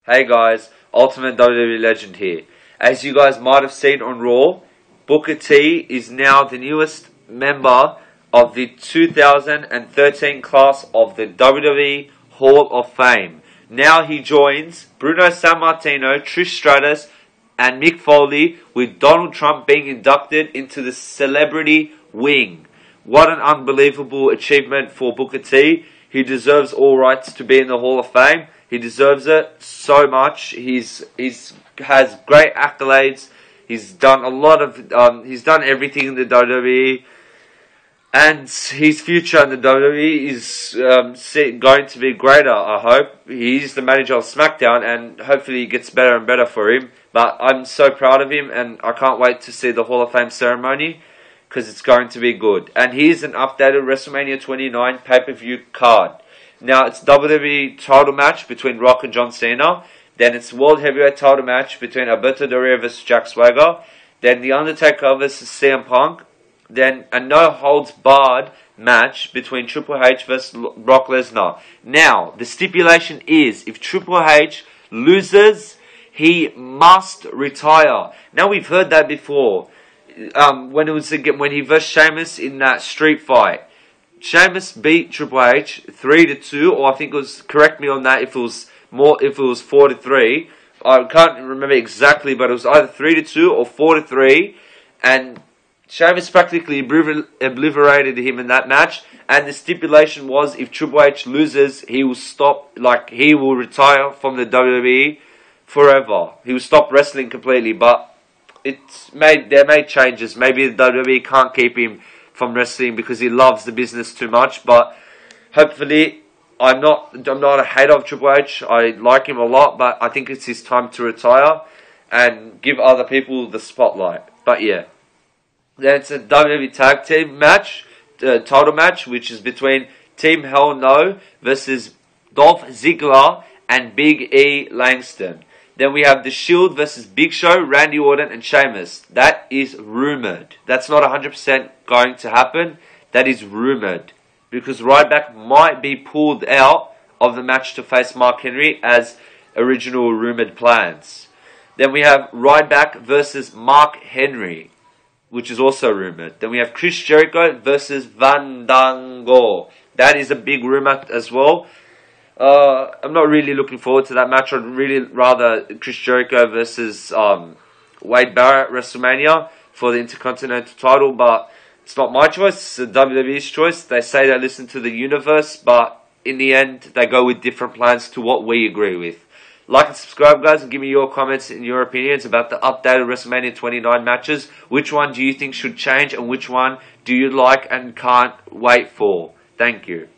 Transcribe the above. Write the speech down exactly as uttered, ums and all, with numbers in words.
Hey guys, Ultimate W W E Legend here. As you guys might have seen on Raw, Booker T is now the newest member of the two thousand thirteen class of the W W E Hall of Fame. Now he joins Bruno Sammartino, Trish Stratus, and Mick Foley, with Donald Trump being inducted into the Celebrity Wing. What an unbelievable achievement for Booker T. He deserves all rights to be in the Hall of Fame. He deserves it so much. He's he's has great accolades. He's done a lot of um, he's done everything in the W W E, and his future in the W W E is um, going to be greater. I hope. He's the manager of SmackDown, and hopefully it gets better and better for him. But I'm so proud of him, and I can't wait to see the Hall of Fame ceremony, because it's going to be good. And here's an updated WrestleMania twenty-nine pay-per-view card. Now, it's W W E title match between Rock and John Cena. Then it's World Heavyweight title match between Alberto Del Rio versus Jack Swagger. Then The Undertaker versus C M Punk. Then a no-holds-barred match between Triple H versus Brock Lesnar. Now, the stipulation is, if Triple H loses, he must retire. Now, we've heard that before. Um, when it was when he versed Sheamus in that street fight, Sheamus beat Triple H three to two, or I think it was. Correct me on that if it was more, if it was four to three. I can't remember exactly, but it was either three to two or four to three, and Sheamus practically obliterated him in that match. And the stipulation was, if Triple H loses, he will stop, like he will retire from the W W E forever. He will stop wrestling completely, but. It's made, they made changes. Maybe the W W E can't keep him from wrestling because he loves the business too much. But hopefully, I'm not I'm not a hater of Triple H. I like him a lot, but I think it's his time to retire and give other people the spotlight. But yeah, then it's a W W E Tag Team match, uh, title match, which is between Team Hell No versus Dolph Ziggler and Big E Langston. Then we have The Shield versus Big Show, Randy Orton, and Sheamus. That is rumoured. That's not one hundred percent going to happen. That is rumoured. Because Ryback might be pulled out of the match to face Mark Henry as original rumoured plans. Then we have Ryback versus Mark Henry, which is also rumoured. Then we have Chris Jericho versus Fandango. That is a big rumour as well. Uh, I'm not really looking forward to that match. I'd really rather Chris Jericho versus um, Wade Barrett WrestleMania for the Intercontinental title, but it's not my choice. It's the W W E's choice. They say they listen to the universe, but in the end, they go with different plans to what we agree with. Like and subscribe, guys, and give me your comments and your opinions about the updated WrestleMania twenty-nine matches. Which one do you think should change, and which one do you like and can't wait for? Thank you.